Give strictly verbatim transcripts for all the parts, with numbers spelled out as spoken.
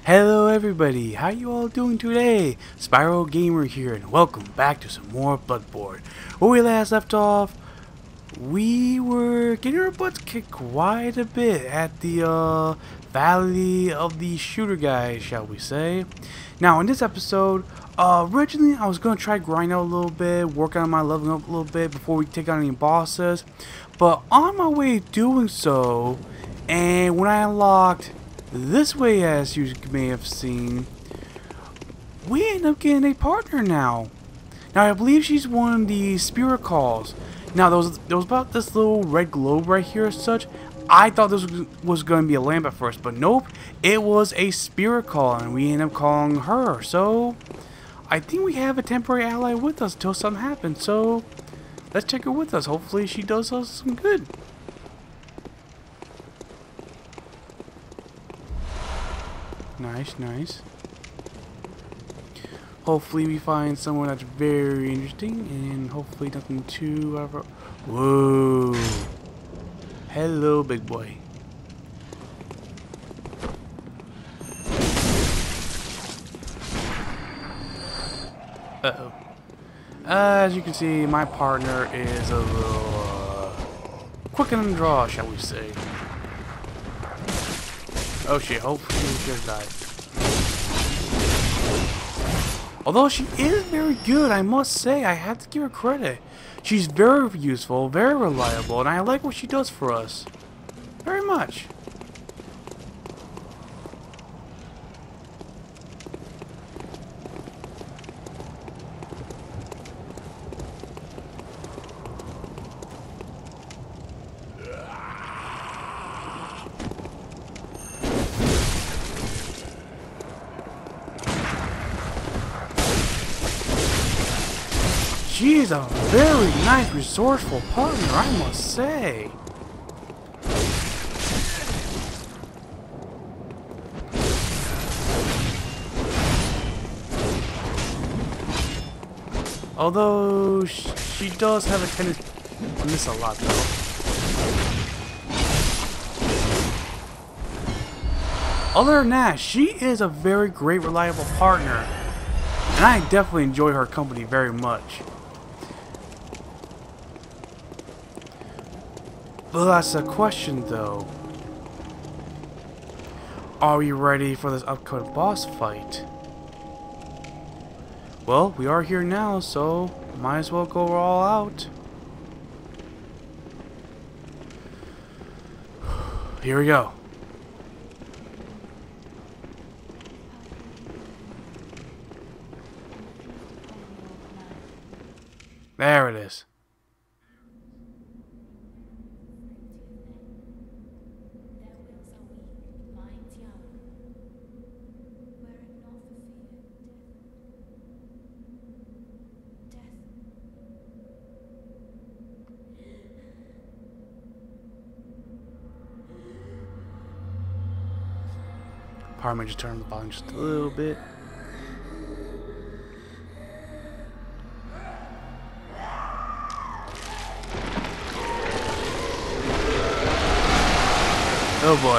Hello everybody, how you all doing today? Spiral Gamer here and welcome back to some more Bloodborne. Where we last left off, we were getting our butts kicked quite a bit at the uh, Valley of the Shooter guys, shall we say. Now in this episode, uh, originally I was going to try grinding out a little bit, work on my leveling up a little bit before we take on any bosses. But on my way doing so, and when I unlocked this way, as you may have seen, we end up getting a partner now. Now I believe she's one of the spirit calls. Now there was, there was about this little red globe right here as such. I thought this was, was going to be a lamp at first, but nope, it was a spirit call and we end up calling her. So I think we have a temporary ally with us until something happens. So let's check her with us. Hopefully she does us some good. Nice, nice. Hopefully we find someone that's very interesting and hopefully nothing too ever. Whoa. Hello, big boy. Uh-oh. As you can see, my partner is a little uh, quick in the draw, shall we say. Oh shit, hopefully she just died. Although she is very good, I must say, I have to give her credit. She's very useful, very reliable, and I like what she does for us. Very much. She's a very nice, resourceful partner, I must say. Although sh she does have a tendency to miss a lot, though. Other than that, she is a very great, reliable partner, and I definitely enjoy her company very much. Well, that's a question, though. Are we ready for this upcoming boss fight? Well, we are here now, so might as well go all out. Here we go. There it is. Probably might just turn the volume just a little bit. Oh boy.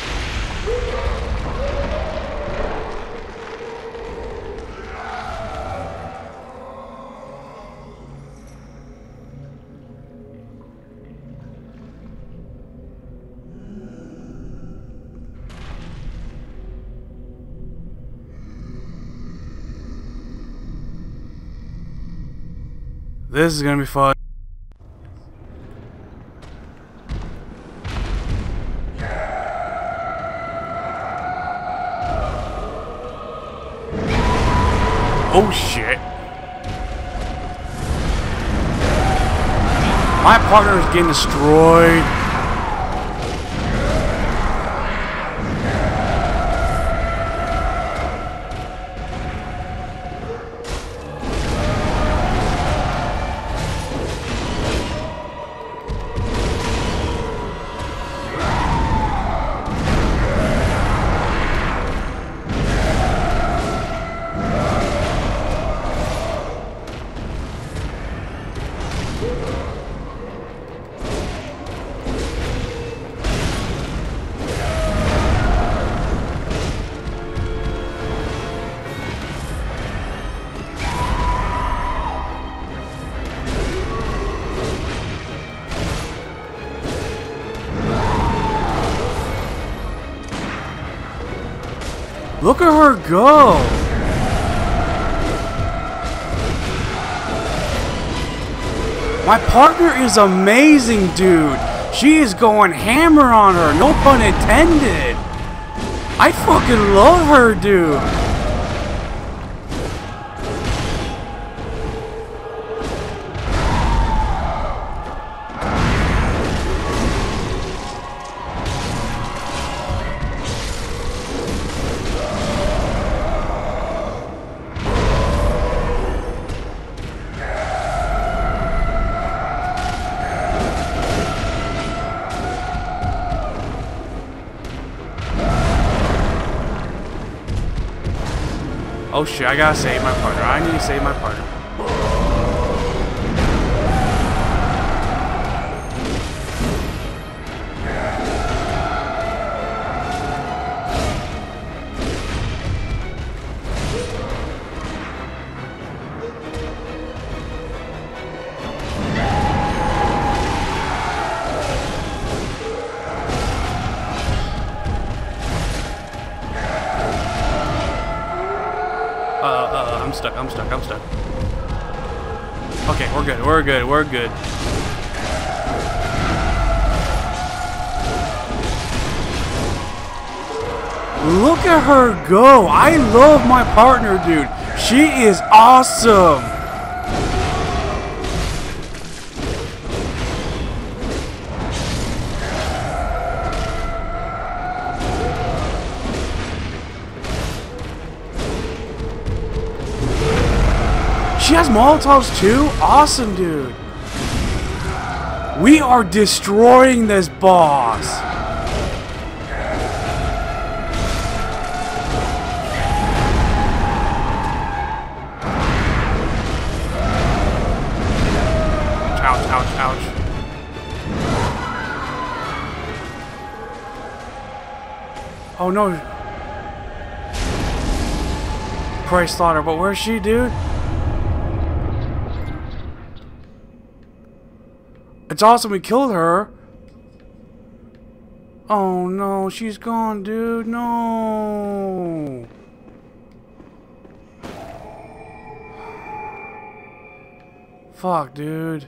This is gonna be fun. Oh shit. My partner is getting destroyed. Look at her go! My partner is amazing, dude. She is going hammer on her, no pun intended. I fucking love her, dude. Oh shit, I gotta save my partner. I need to save my partner. Uh, uh, uh, I'm stuck, I'm stuck, I'm stuck. Okay, we're good, we're good, we're good. Look at her go! I love my partner, dude. She is awesome! She has Molotovs too? Awesome, dude. We are destroying this boss. Ouch, ouch, ouch. Oh no. Christ slaughter, but where's she, dude? It's awesome we killed her. Oh no, she's gone, dude. No. Fuck, dude.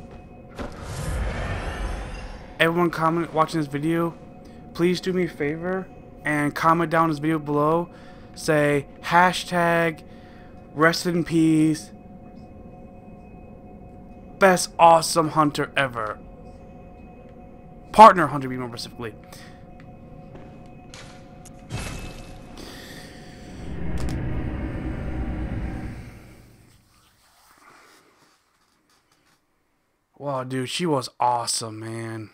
Everyone comment watching this video, please do me a favor and comment down this video below. Say hashtag rest in peace. Best awesome hunter ever. Partner hunter, be more specifically. Wow, dude, she was awesome, man.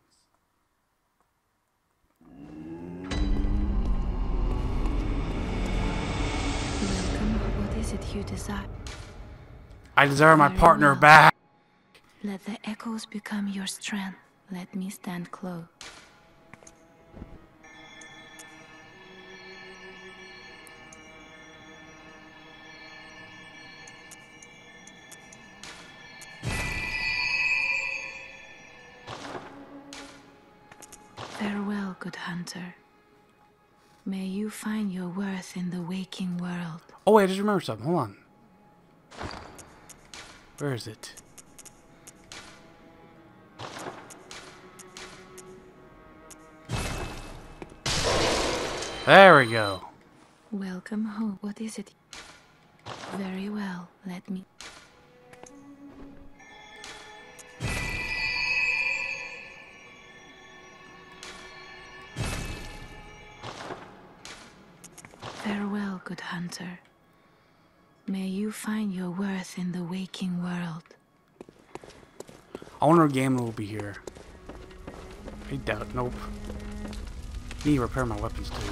Welcome. What is it you desire? I desire my partner back. Let the echoes become your strength. Let me stand close. Farewell, good hunter. May you find your worth in the waking world. Oh wait, I just remembered something. Hold on. Where is it? There we go. Welcome home. What is it? Very well. Let me. Farewell, good hunter. May you find your worth in the waking world. I wonder if Gamma will be here. I doubt. Nope. Need to repair my weapons, dude.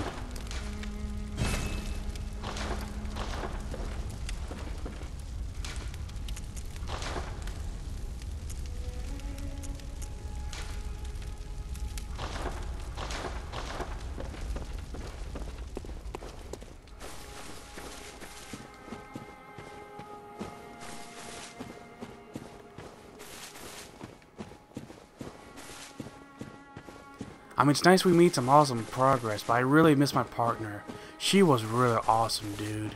I mean, it's nice we made some awesome progress, but I really miss my partner. She was really awesome, dude.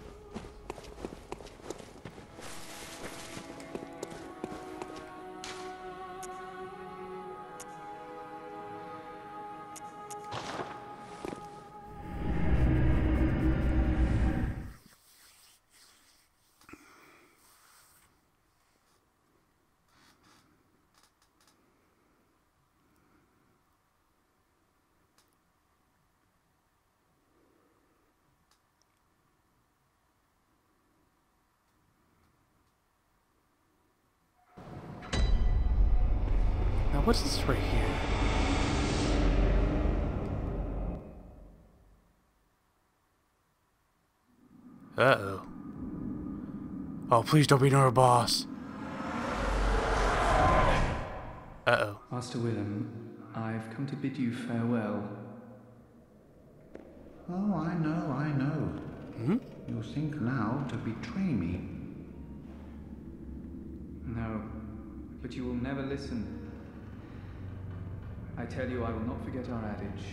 Now, what's this right here? Uh-oh. Oh, please don't be another boss. Uh-oh. Master Willem, I've come to bid you farewell. Oh, I know, I know. Hmm? You think now to betray me. No, but you will never listen. I tell you, I will not forget our adage.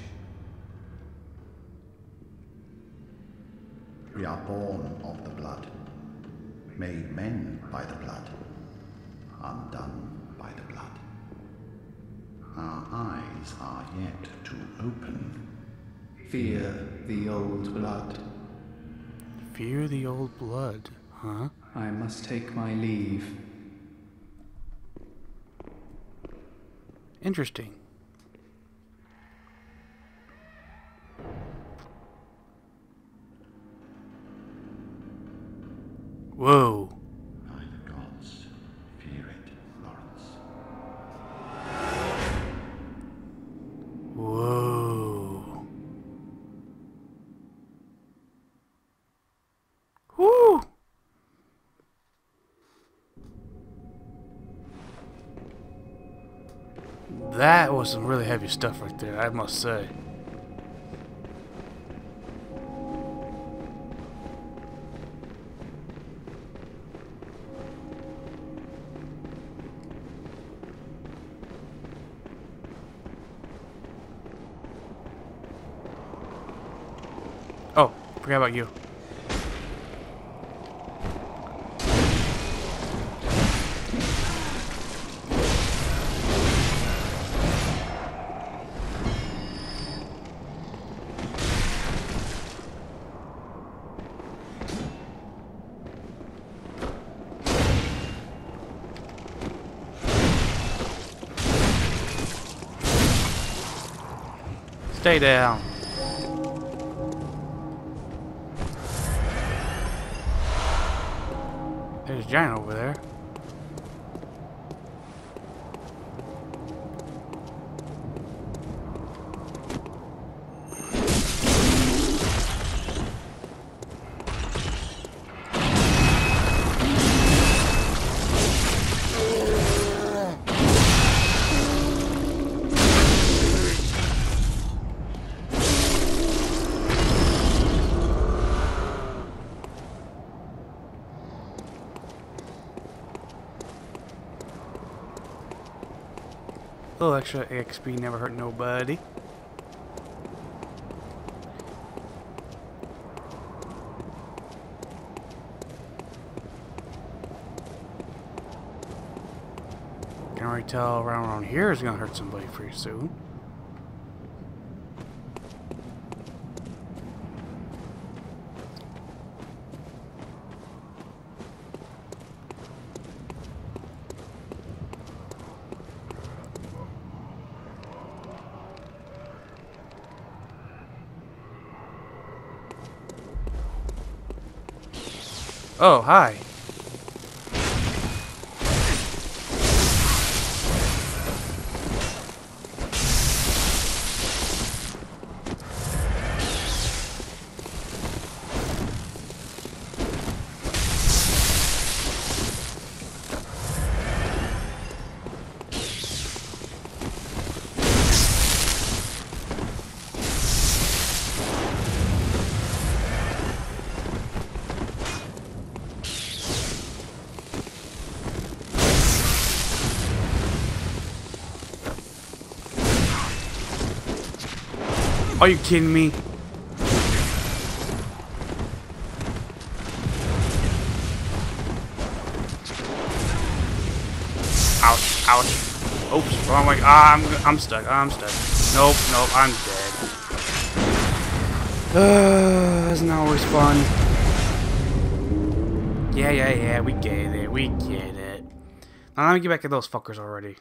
We are born of the blood, made men by the blood, undone by the blood. Our eyes are yet to open. Fear the old blood. Fear the old blood, huh? I must take my leave. Interesting. Whoa. By the gods, fear it, Lawrence. Whoa. Woo. That was some really heavy stuff right there, I must say. Oh, forgot about you. Stay down. There's a giant over there. A little extra X P never hurt nobody. Can already tell around around here is gonna hurt somebody pretty soon. Oh, hi. Are you kidding me? Oops, wrong way. Ah, I'm, I'm stuck. I'm stuck. Nope, nope, I'm dead. Uh, that's not always fun. Yeah, yeah, yeah, we get it. We get it. Now let me get back to those fuckers already.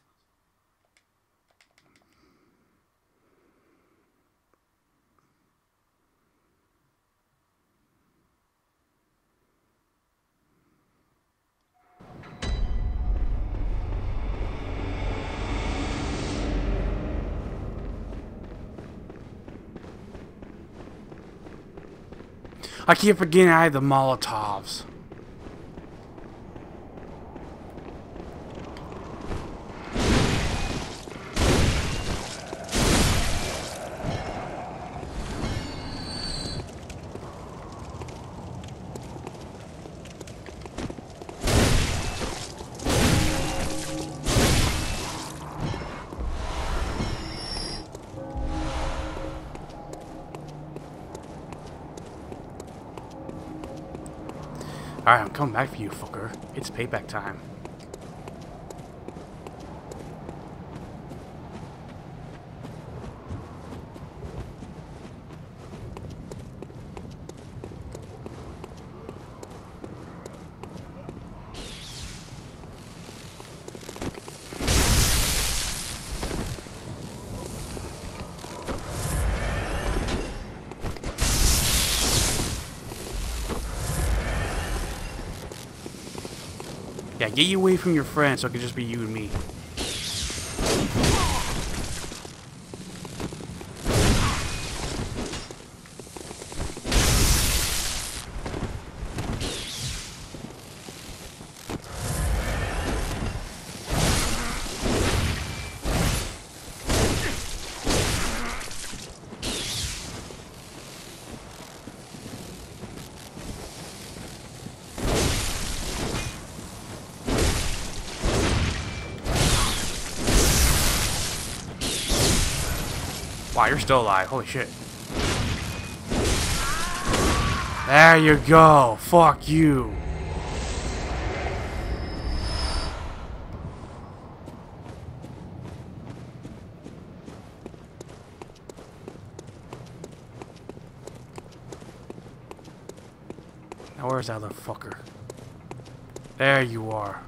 I keep forgetting I had the Molotovs. Alright, I'm coming back for you, fucker. It's payback time. Yeah, get you away from your friends so it can just be you and me. Wow, you're still alive. Holy shit. There you go. Fuck you. Now where's that other fucker? There you are.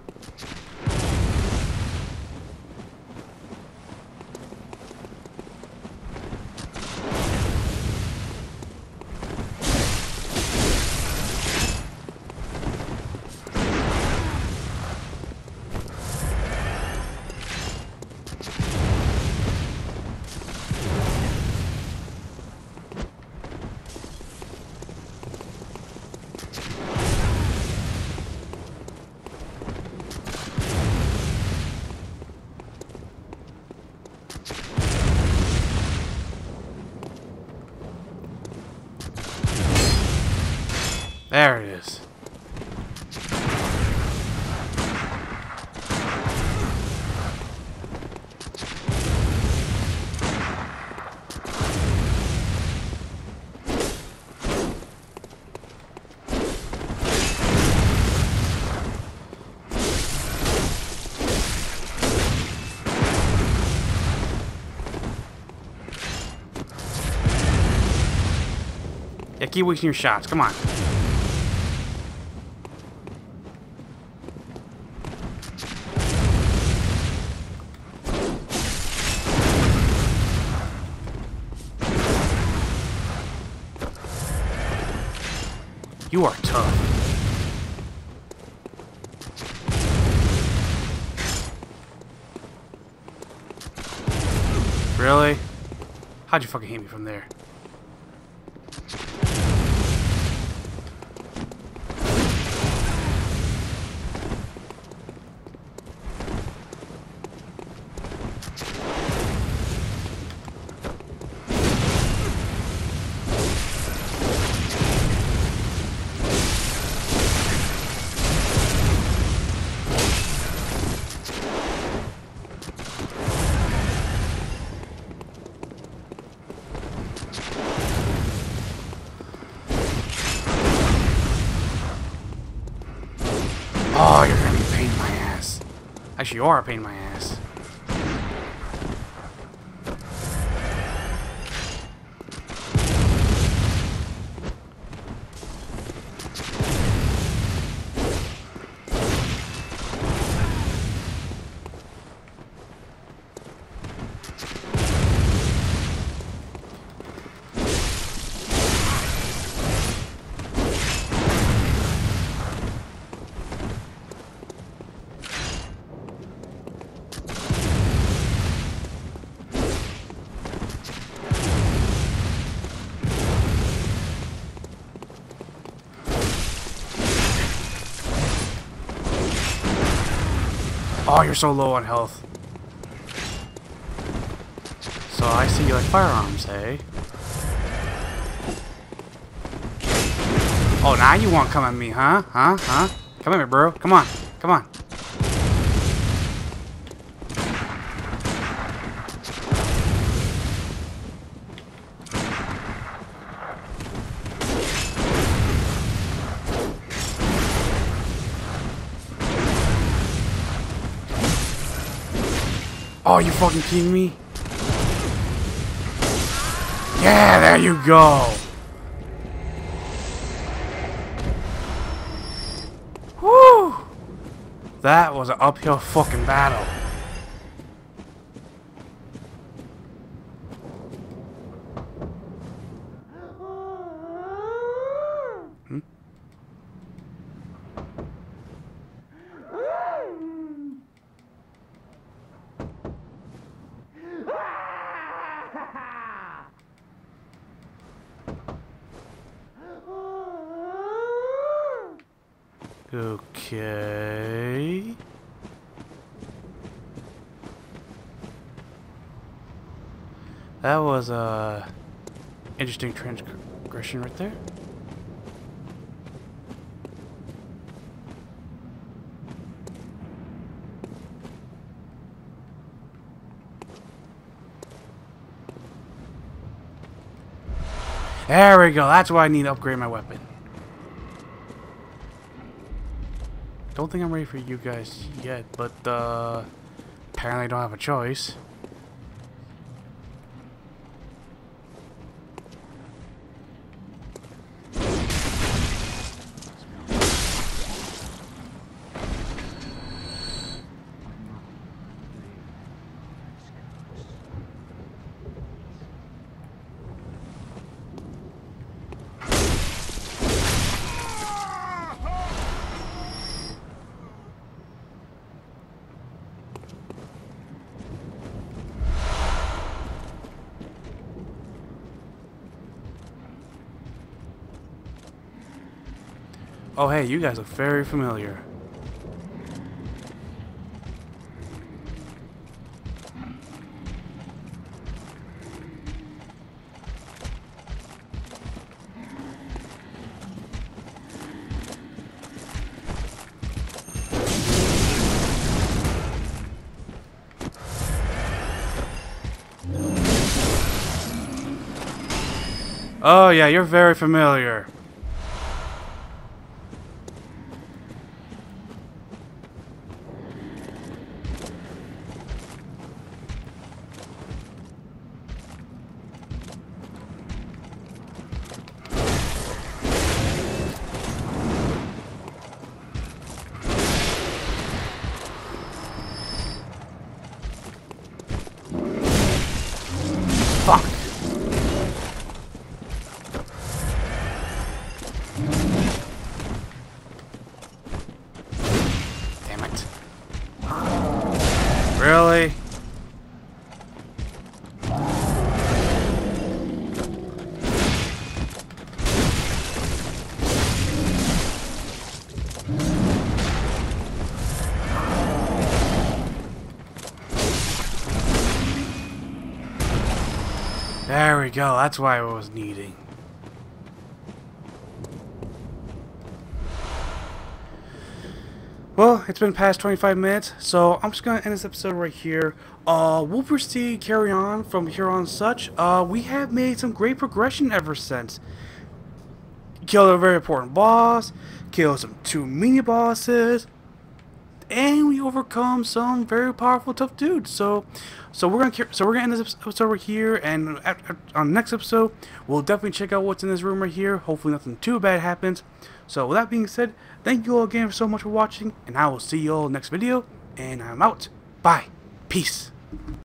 There it is. Yeah, keep wasting your shots. Come on. You are tough. Really? How'd you fucking hit me from there? Oh, you're gonna be a pain in my ass. Actually, you are a pain in my ass. Oh, you're so low on health. So I see you like firearms, eh? Oh, now you want to come at me, huh? Huh? Huh? Come at me, bro. Come on. Come on. Oh, you fucking kidding me? Yeah, there you go. Woo! That was an uphill fucking battle. Hmm? Okay. That was a interesting transgression right there. There we go. That's why I need to upgrade my weapon. Don't think I'm ready for you guys yet, but uh, apparently I don't have a choice. Oh, hey, you guys look very familiar. Oh, yeah, you're very familiar. Fuck. Damn it. Really? There we go, that's why I was needing. Well, it's been past twenty-five minutes, so I'm just going to end this episode right here. Uh, we'll proceed, carry on from here on such. Uh, we have made some great progression ever since. Killed a very important boss, killed some two mini bosses, and we overcome some very powerful, tough dudes. So, so we're gonna so we're gonna end this episode over here, and at, at, on the next episode, we'll definitely check out what's in this room right here. Hopefully, nothing too bad happens. So, with that being said, thank you all again so much for watching, and I will see you all next video. And I'm out. Bye. Peace.